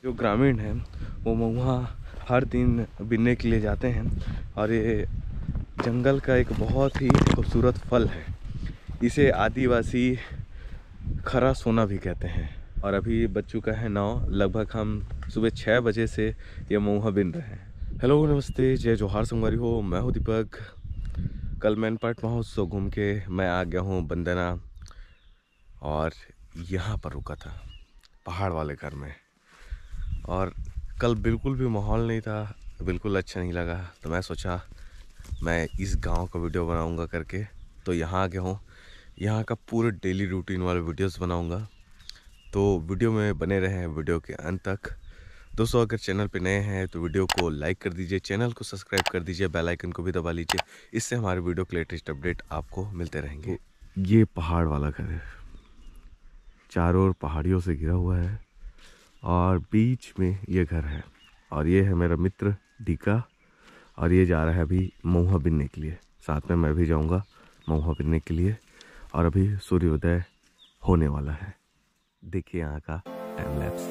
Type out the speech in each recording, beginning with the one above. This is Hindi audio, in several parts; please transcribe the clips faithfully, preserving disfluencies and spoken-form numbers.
जो ग्रामीण हैं वो महुआ हर दिन बीनने के लिए जाते हैं और ये जंगल का एक बहुत ही खूबसूरत फल है। इसे आदिवासी खरा सोना भी कहते हैं। और अभी बज चुका है नौ, लगभग हम सुबह छः बजे से ये महुआ बीन रहे हैं। हेलो नमस्ते जय जोहार संगवारी हो, मैं हूँ दीपक। कल मैनपाट महोत्सव घूम के मैं आ गया हूँ बंदना और यहाँ पर रुका था पहाड़ वाले घर में। और कल बिल्कुल भी माहौल नहीं था, बिल्कुल अच्छा नहीं लगा, तो मैं सोचा मैं इस गांव का वीडियो बनाऊंगा करके तो यहाँ आ गया हूँ। यहाँ का पूरे डेली रूटीन वाले वीडियोस बनाऊंगा, तो वीडियो में बने रहें वीडियो के अंत तक। दोस्तों अगर चैनल पे नए हैं तो वीडियो को लाइक कर दीजिए, चैनल को सब्सक्राइब कर दीजिए, बेल आइकन को भी दबा लीजिए। इससे हमारे वीडियो के लेटेस्ट अपडेट आपको मिलते रहेंगे। ये पहाड़ वाला घर है, चारों ओर पहाड़ियों से घिरा हुआ है और बीच में ये घर है। और ये है मेरा मित्र डीका और ये जा रहा है अभी महुआ बीनने के लिए। साथ में मैं भी जाऊंगा महुआ बीनने के लिए। और अभी सूर्योदय होने वाला है। देखिए यहाँ का टाइम लैप्स।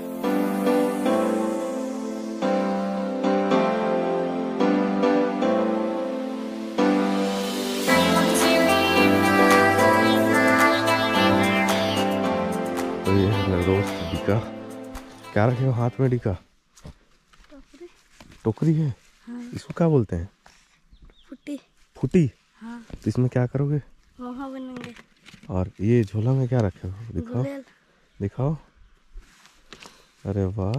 तो ये है मेरा दोस्त डीका। क्या रखे हो हाथ में डीका? टोकरी। टोकरी है? हाँ। इसको क्या बोलते हैं? फुटी। फुटी? हाँ। तो इसमें क्या करोगे? महुआ बनेंगे। और ये झोला में क्या रखे हो? दिखाओ गुलेल। दिखाओ। अरे वाह,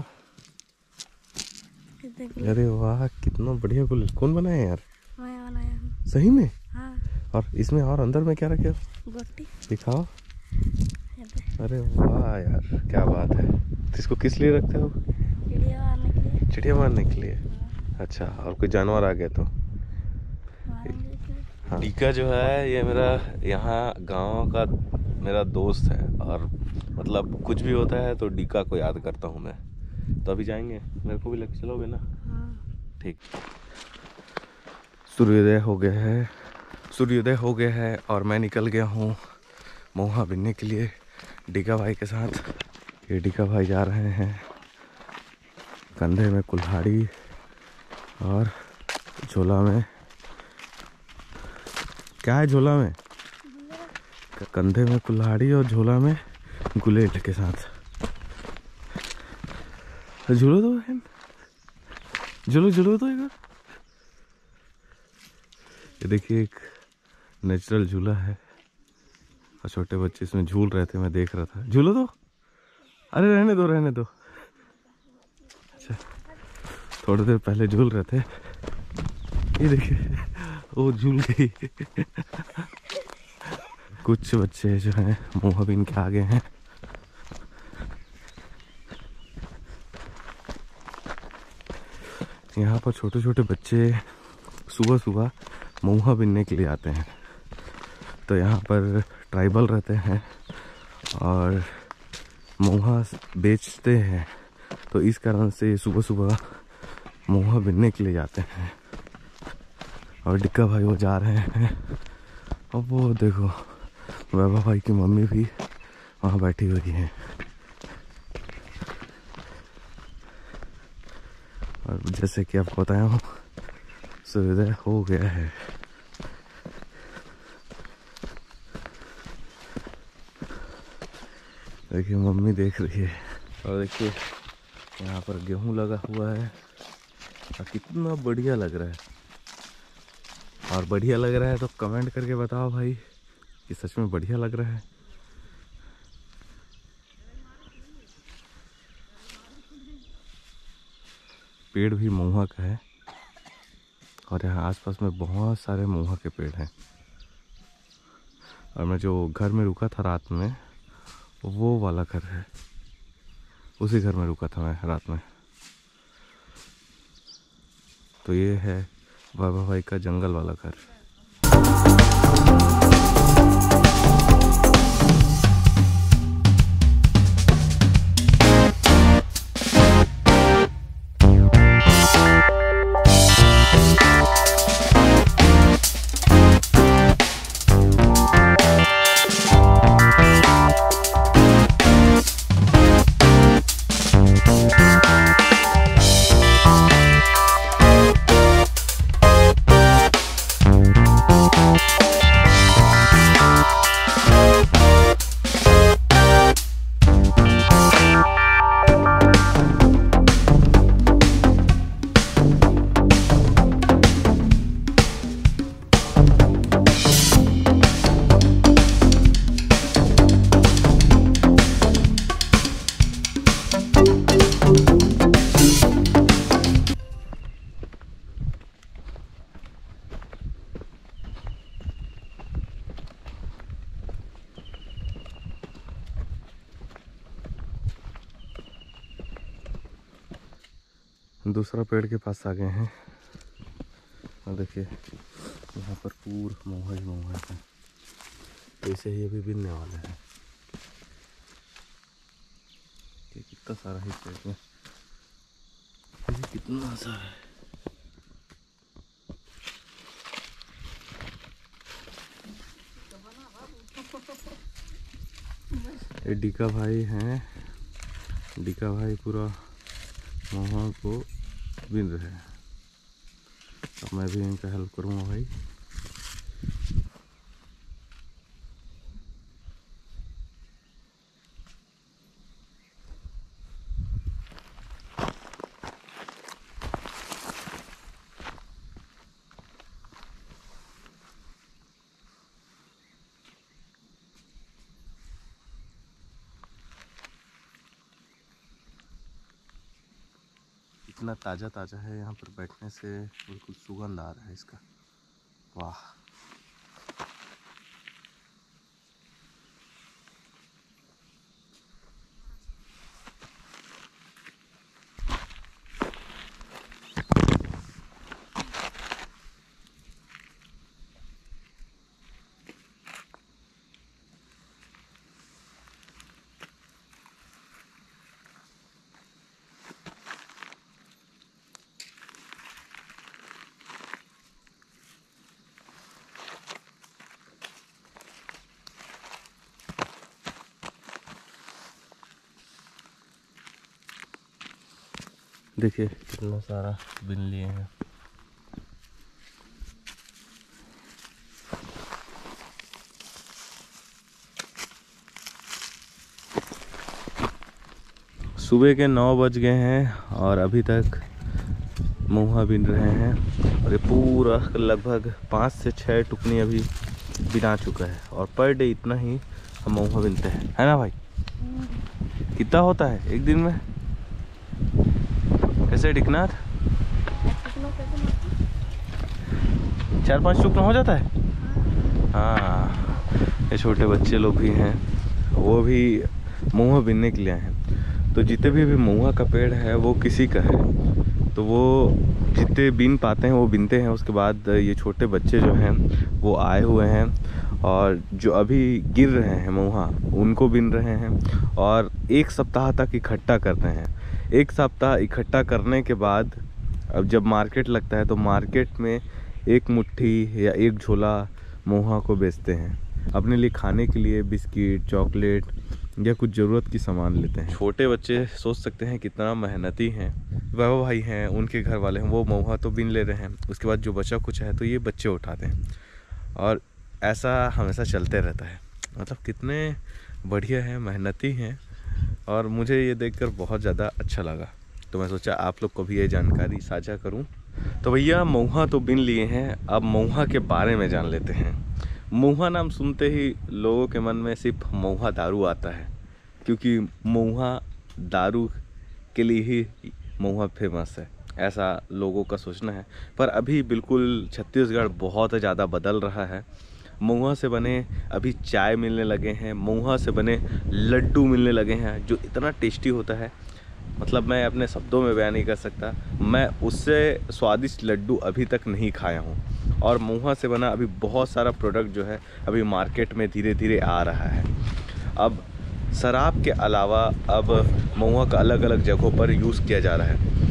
अरे वाह, कितना बढ़िया गुलेल। कौन बनाया यार? मैं बनाया हूँ। सही में? हाँ। और इसमें और अंदर में क्या रखे हो? गोटी। दिखाओ। अरे वाह यार, क्या बात है। तो इसको किस लिए रखते हो? चिड़िया मारने के लिए। चिड़िया मारने के लिए? हाँ। अच्छा, और कोई जानवर आ गया तो? मारेंगे इसलिए। हाँ। डीका जो है ये मेरा यहाँ गांव का मेरा दोस्त है और मतलब कुछ भी होता है तो डीका को याद करता हूँ मैं। तो अभी जाएंगे, मेरे को भी लेके चलोगे ना? हाँ। ठीक। सूर्योदय हो गया है, सूर्योदय हो गया है और मैं निकल गया हूँ महुआ बीनने के लिए डीका भाई के साथ। ये डीका भाई जा रहे हैं, कंधे में कुल्हाड़ी और झोला में क्या है? झोला में कंधे में कुल्हाड़ी और झोला में गुलेल के साथ। झूलो दो बहन, झूलो झूलो दो एक बार। ये देखिए एक नेचुरल झूला है और छोटे बच्चे इसमें झूल रहे थे, मैं देख रहा था। झूलो दो। अरे रहने दो रहने दो। अच्छा, थोड़ी देर पहले झूल रहे थे, ये देखिए वो झूल गई। कुछ बच्चे जो हैं महुआ बीन के आगे हैं। यहाँ पर छोटे छोटे बच्चे सुबह सुबह महुआ बीनने के लिए आते हैं। तो यहाँ पर ट्राइबल रहते हैं और महुआ बेचते हैं, तो इस कारण से सुबह सुबह महुआ बीनने के लिए जाते हैं। और डिक्का भाई वो जा रहे हैं। अब वो देखो वैभव भाई की मम्मी भी वहाँ बैठी हुई है। और जैसे कि आपको बताया हूँ सूर्योदय हो गया है। देखिए मम्मी देख रही है और देखिए यहाँ पर गेहूं लगा हुआ है और कितना बढ़िया लग रहा है। और बढ़िया लग रहा है तो कमेंट करके बताओ भाई कि सच में बढ़िया लग रहा है। पेड़ भी महुआ का है और यहाँ आसपास में बहुत सारे महुआ के पेड़ हैं। और मैं जो घर में रुका था रात में वो वाला घर है, उसी घर में रुका था मैं रात में। तो ये है बाबा भाई का जंगल वाला घर। दूसरा पेड़ के पास आ गए हैं और देखिए यहाँ पर पूरा महुआ ही महुआ है। ऐसे ही अभी बिनने वाले हैं। ये कितना सारा ही पेड़ में, ये कितना सारा है। ये डीका भाई हैं, डीका भाई पूरा महुआ को बिन रहे हैं। अब मैं भी इनका हेल्प करूँगा भाई। इतना ताज़ा ताज़ा है, यहाँ पर बैठने से बिल्कुल सुगंध आ रहा है इसका। वाह, देखिए कितना सारा बिन लिए हैं। सुबह के नौ बज गए हैं और अभी तक महुआ बिन रहे हैं और ये पूरा लगभग पाँच से छः टुकनी अभी बिना चुका है। और पर डे इतना ही हम महुआ बिनते हैं, है ना भाई? कितना होता है एक दिन में? कैसे टिकनाथ? चार पांच टुकना हो जाता है। हाँ, ये छोटे बच्चे लोग भी हैं, वो भी महुआ बिनने के लिए आए हैं। तो जितने भी भी महुआ का पेड़ है वो किसी का है, तो वो जितने बिन पाते हैं वो बिनते हैं। उसके बाद ये छोटे बच्चे जो हैं वो आए हुए हैं और जो अभी गिर रहे हैं महुआ उनको बिन रहे हैं और एक सप्ताह तक इकट्ठा करते हैं। एक सप्ताह इकट्ठा करने के बाद अब जब मार्केट लगता है तो मार्केट में एक मुट्ठी या एक झोला महुआ को बेचते हैं। अपने लिए खाने के लिए बिस्किट, चॉकलेट या कुछ ज़रूरत की सामान लेते हैं। छोटे बच्चे सोच सकते हैं कितना मेहनती हैं। वह भाई हैं, उनके घर वाले हैं, वो महुआ तो बिन ले रहे हैं, उसके बाद जो बचा कुछ है तो ये बच्चे उठाते हैं और ऐसा हमेशा चलते रहता है। मतलब कितने बढ़िया हैं, मेहनती हैं और मुझे ये देखकर बहुत ज़्यादा अच्छा लगा। तो मैं सोचा आप लोग को भी ये जानकारी साझा करूं। तो भैया महुआ तो बिन लिए हैं, अब महुआ के बारे में जान लेते हैं। महुआ नाम सुनते ही लोगों के मन में सिर्फ महुआ दारू आता है, क्योंकि महुआ दारू के लिए ही महुआ फेमस है, ऐसा लोगों का सोचना है। पर अभी बिल्कुल छत्तीसगढ़ बहुत ज़्यादा बदल रहा है। महुआ से बने अभी चाय मिलने लगे हैं, महुआ से बने लड्डू मिलने लगे हैं जो इतना टेस्टी होता है, मतलब मैं अपने शब्दों में बयान नहीं कर सकता। मैं उससे स्वादिष्ट लड्डू अभी तक नहीं खाया हूँ। और महुआ से बना अभी बहुत सारा प्रोडक्ट जो है अभी मार्केट में धीरे धीरे आ रहा है। अब शराब के अलावा अब महुआ का अलग अलग जगहों पर यूज़ किया जा रहा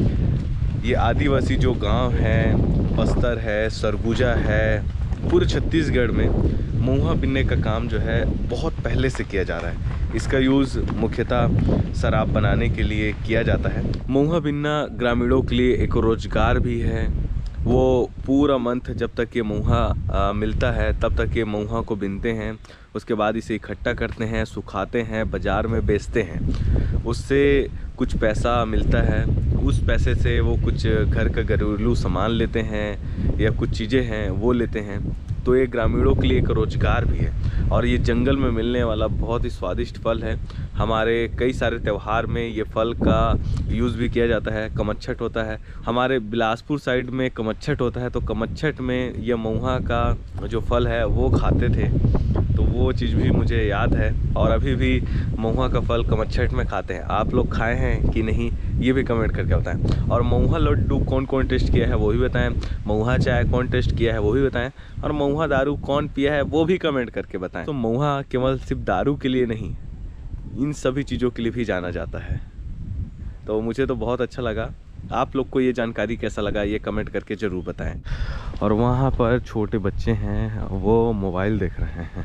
है। ये आदिवासी जो गांव हैं, बस्तर है, सरगुजा है, पूरे छत्तीसगढ़ में महुआ बिनने का काम जो है बहुत पहले से किया जा रहा है। इसका यूज़ मुख्यतः शराब बनाने के लिए किया जाता है। महुआ बिनना ग्रामीणों के लिए एक रोज़गार भी है। वो पूरा मंथ जब तक ये महुआ मिलता है तब तक ये महुआ को बिनते हैं, उसके बाद इसे इकट्ठा करते हैं, सुखाते हैं, बाज़ार में बेचते हैं, उससे कुछ पैसा मिलता है। उस पैसे से वो कुछ घर का घरेलू सामान लेते हैं या कुछ चीज़ें हैं वो लेते हैं। तो ये ग्रामीणों के लिए एक रोज़गार भी है और ये जंगल में मिलने वाला बहुत ही स्वादिष्ट फल है। हमारे कई सारे त्यौहार में ये फल का यूज़ भी किया जाता है। कमच्छट होता है, हमारे बिलासपुर साइड में कमच्छट होता है, तो कमच्छट में ये महुआ का जो फल है वो खाते थे, तो वो चीज़ भी मुझे याद है। और अभी भी महुआ का फल कमच्छट में खाते हैं। आप लोग खाए हैं कि नहीं ये भी कमेंट करके बताएं। और महुआ लड्डू कौन कौन टेस्ट किया है वो भी बताएं, महुआ चाय कौन टेस्ट किया है वो भी बताएं, और महुआ दारू कौन पिया है वो भी कमेंट करके बताएं। तो महुआ केवल सिर्फ दारू के लिए नहीं, इन सभी चीज़ों के लिए भी जाना जाता है। तो मुझे तो बहुत अच्छा लगा। आप लोग को ये जानकारी कैसा लगा ये कमेंट करके ज़रूर बताएं। और वहाँ पर छोटे बच्चे हैं, वो मोबाइल देख रहे हैं।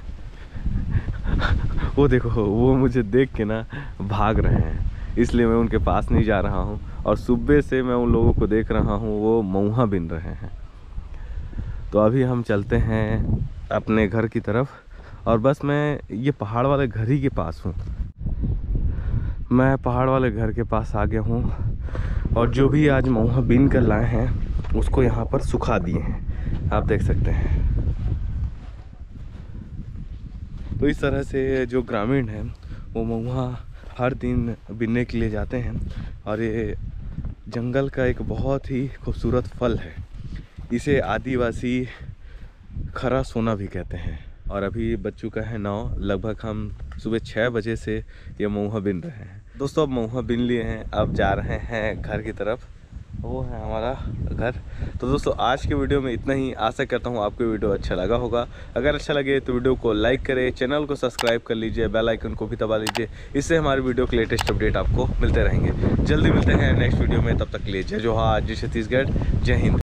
वो देखो, वो मुझे देख के ना भाग रहे हैं, इसलिए मैं उनके पास नहीं जा रहा हूँ। और सुबह से मैं उन लोगों को देख रहा हूँ, वो महुआ बिन रहे हैं। तो अभी हम चलते हैं अपने घर की तरफ। और बस मैं ये पहाड़ वाले घर ही के पास हूँ। मैं पहाड़ वाले घर के पास आ गया हूँ, और जो भी आज महुआ बीन कर लाए हैं उसको यहाँ पर सुखा दिए हैं, आप देख सकते हैं। तो इस तरह से जो ग्रामीण हैं वो महुआ हर दिन बीनने के लिए जाते हैं। और ये जंगल का एक बहुत ही खूबसूरत फल है। इसे आदिवासी खरा सोना भी कहते हैं। और अभी बज चुका है नौ, लगभग हम सुबह छः बजे से ये महुआ बिन रहे हैं। दोस्तों अब महुआ बिन लिए हैं, अब जा रहे हैं घर की तरफ। वो है हमारा घर। तो दोस्तों आज के वीडियो में इतना ही। आशा करता हूँ आपको वीडियो अच्छा लगा होगा। अगर अच्छा लगे तो वीडियो को लाइक करें, चैनल को सब्सक्राइब कर लीजिए, बेल आइकन को भी दबा लीजिए। इससे हमारे वीडियो के लेटेस्ट अपडेट आपको मिलते रहेंगे। जल्दी मिलते हैं नेक्स्ट वीडियो में, तब तक के लिए जय जोहार, जय छत्तीसगढ़, जय हिंद।